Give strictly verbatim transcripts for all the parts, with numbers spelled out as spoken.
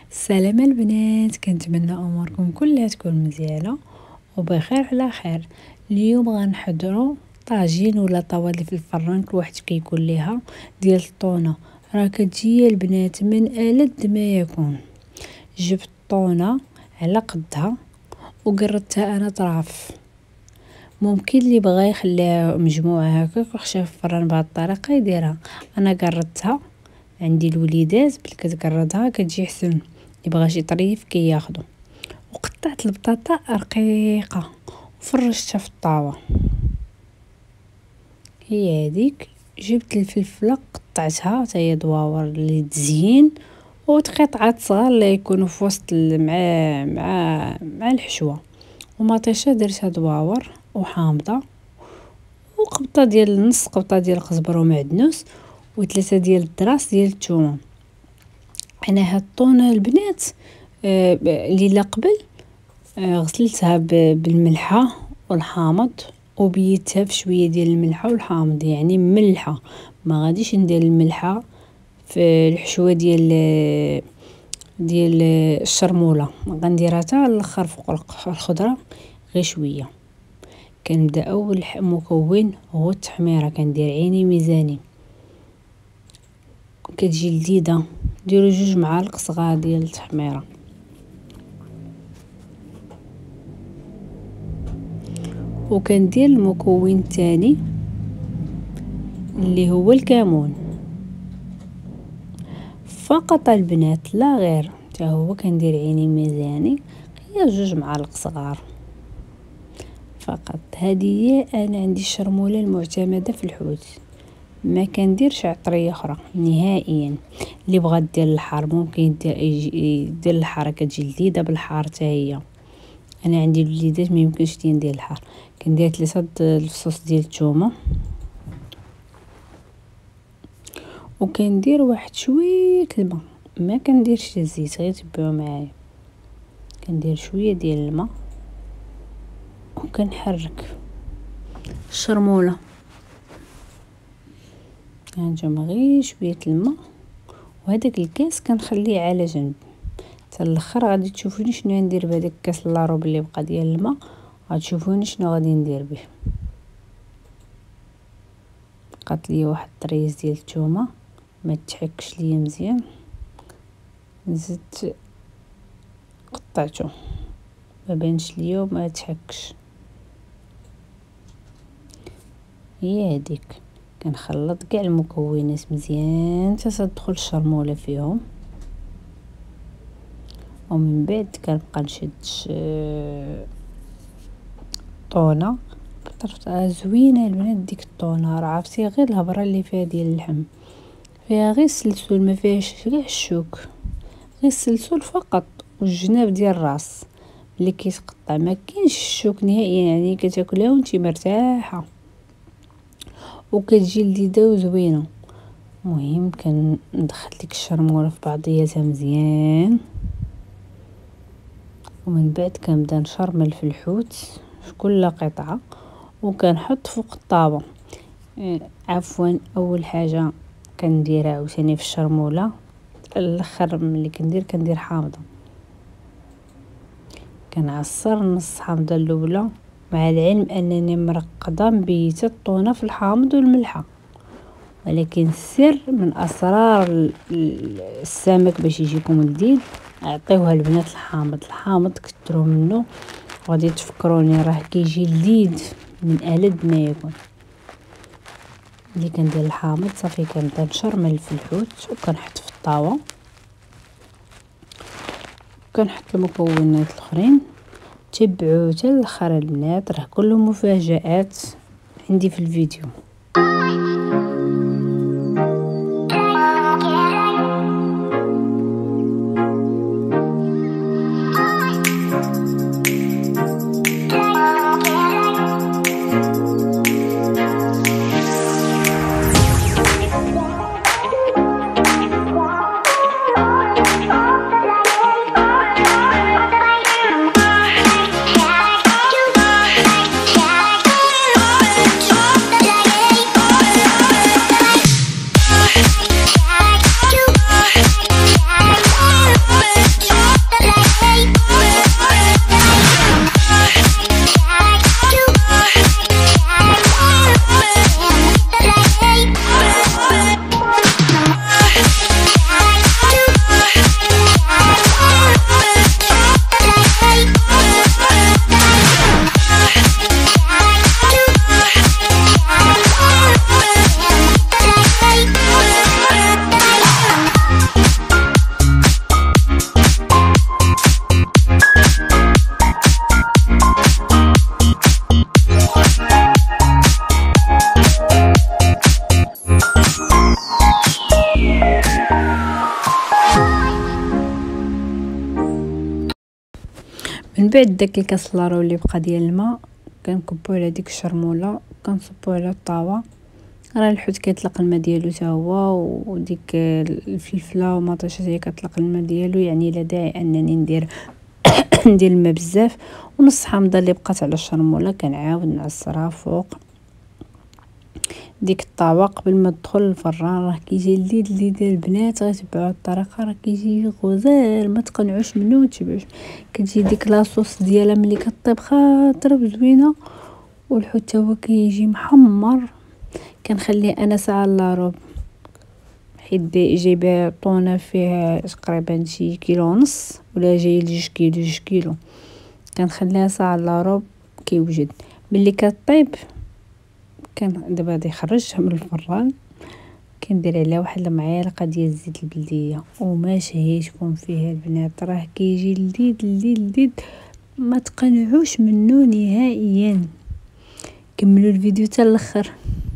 السلام البنات، كنتمنى اموركم كلها تكون مزيانه وبخير على خير. اليوم غنحضروا طاجين ولا طوالي في الفران، كل واحد كيقول ليها، ديال الطونه. راه كتجي البنات من ألذ ما يكون. جبت الطونه على قدها وقردتها انا طراف. ممكن اللي بغى يخليها مجموعه هكاك ويخشيها في الفران بهذه الطريقه يديرها. انا قردتها، عندي الوليدات بلي كتقردها كتجي حسن، اللي بغى شي طريف كياخدو. وقطعت البطاطا رقيقه وفرشتها في الطاوه، هي هذيك. جبت الفلفله قطعتها حتى هي دواور اللي تزين، وقطعات صغار اللي يكونوا في وسط مع مع مع الحشوه. ومطيشه درتها دواور وحامضه، وقبطه ديال نص قبطه ديال القزبر ومعدنوس، وثلاثه ديال الدراس ديال الثومه. انا هاد الطونه البنات آه ليله قبل آه غسلتها بالملحه والحامض، وبيتها في شويه ديال الملحه والحامض، يعني ملحه. ما غاديش ندير الملحه في الحشوه ديال ديال الشرموله، غنديرها حتى الاخر فوق الخضره غير شويه. كنبدا اول مكون هو التحميره، كندير عيني ميزاني، كتجي لذيذه. ديروا جوج معالق صغار ديال التحميره. وكندير المكون الثاني اللي هو الكمون فقط البنات، لا غير. حتى هو كندير عيني ميزاني، هي جوج معالق صغار فقط. هذه انا عندي الشرموله المعتمده في الحوت، ما كنديرش عطريه اخرى نهائيا. اللي بغى دير الحار ممكن يدير يدير الحار، كتجي لذيذه بالحار حتى هي. انا عندي الوليدات ما يمكنش لي ندير الحار. كندير ثلاثه الفصوص ديال الثومه، وكندير واحد شويه الماء، ما كنديرش الزيت، غير تبعوا معايا. كندير شويه ديال الماء وكنحرك الشرموله. هانتوما غير شويه الماء، وهذاك الكاس كنخليه على جنب حتى الاخر. غادي تشوفوني شنو ندير بهذاك الكاس لاروب اللي بقى ديال الماء، غتشوفوني شنو غادي ندير به. بقات لي واحد الطريز ديال الثومه ما تحكش ليا مزيان، زدت قطعته ما بانش ليا وما تحكش. هي هذيك. كنخلط كاع المكونات مزيان حتى تدخل الشرموله فيهم، ومن بعد كنبقى نشد الطونه. بطريقه زوينه البنات ديك الطونه، راه عرفتي غير الهبره اللي فيها ديال اللحم، فيها غير السلسول، ما فيهاش كاع الشوك، غير السلسول فقط والجناب ديال الراس اللي كيتقطع. ما كاينش الشوك نهائيا، يعني كتاكلها وانتي مرتاحه وكتجي لذيذه وزوينه. المهم كندخل ديك الشرموله في بعضياتها مزيان، ومن بعد كنبدا نشرمل في الحوت في كل قطعه، وكنحط فوق الطاوه. عفوا اول حاجه كنديرها عاوتاني في الشرموله الاخر ملي كندير كندير حامضه. كنعصر نص حامضه الاولى، مع العلم انني مرقده مبيته الطونه في الحامض والملحه، ولكن السر من اسرار السمك باش يجيكم لذيذ اعطيوها البنات الحامض. الحامض كثروا منه وغادي تفكروني، راه كيجي لذيذ من ألذ ما يكون. ملي كندير الحامض صافي كنبدا نشرمل في الحوت وكنحط في الطاوه، كنحط المكونات الاخرين. تبعوا حتى الاخر البنات، راه كله مفاجآت عندي في الفيديو. من بعد داك الكاس لارو اللي بقى ديال الماء كنكبو على ديك الشرموله كنصبو على الطاوه. راه الحوت كيطلق الماء ديالو حتى هو، وديك الفلفله ومطيشه هي كتطلق الماء ديالو، يعني لا داعي انني ندير ندير الماء بزاف. ونص حامضه اللي بقات على الشرموله كنعاود نعصرها فوق ديك الطاوه قبل ما تدخل الفران. راه كيجي لذيذ لذيذ البنات، غتبعوا الطريقه راه كيجي غزال ما تقنعوش منه وتبعوش. كتجي ديك لاصوص ديالها ملي كطيب خاطره زوينه، والحوت تا هو كيجي محمر. كنخليه انا ساعه لاروب، حيت جايبه طونه فيها تقريبا شي كيلو ونص ولا جاي لجوج كيلو جوج كيلو. كنخليها ساعه لاروب كيوجد. ملي كطيب كان دابا غادي يخرجها من الفران، كندير عليها واحد المعالقه ديال الزيت البلديه وما شهيتكم فيها البنات. راه كيجي لذيذ لذيذ لذيذ ما تقنعوش منه نهائيا. كملوا الفيديو حتى الاخر.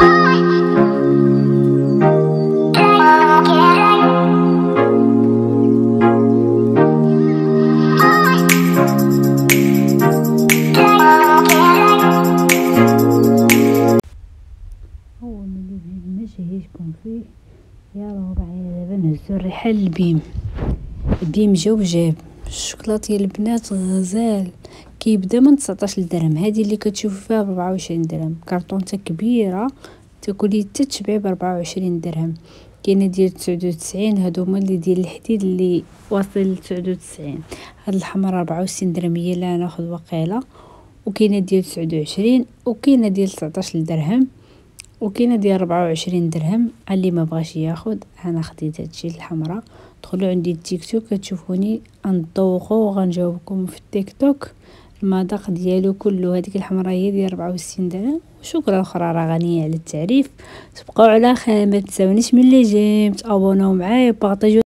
شهيتكم فيه يا ربع. دابا نهزو الريحه للبيم. البيم جا وجاب الشوكولاتيه البنات غزال. كيبدا من تسعطاش درهم، هذه اللي كتشوفوا فيها ب أربعة وعشرين درهم. كرطونته كبيره تاكلي حتى تشبعي ب أربعة وعشرين درهم. كاينه ديال تسعة وتسعين، هادو هما اللي ديال الحديد اللي واصل ل تسعة وتسعين. هاد الحمر أربعة وستين درهم هي اللي ناخذ وقيله. وكاينه ديال تسعة وعشرين، وكاينه ديال تسعطاش درهم، وكاينه ديال أربعة وعشرين درهم. اللي ما بغاش ياخذ انا خديت هادشي الحمراء. دخلوا عندي التيك توك كتشوفوني غنطوقوا وغنجاوبكم في التيك توك المذاق ديالو كله. هذيك الحمراء هي ديال أربعة وستين درهم، وشكرا الاخرى راه غنيه على التعريف. تبقاو على خير، ما تنساونيش ملي جيم تابوناو معايا وبارطاجيو.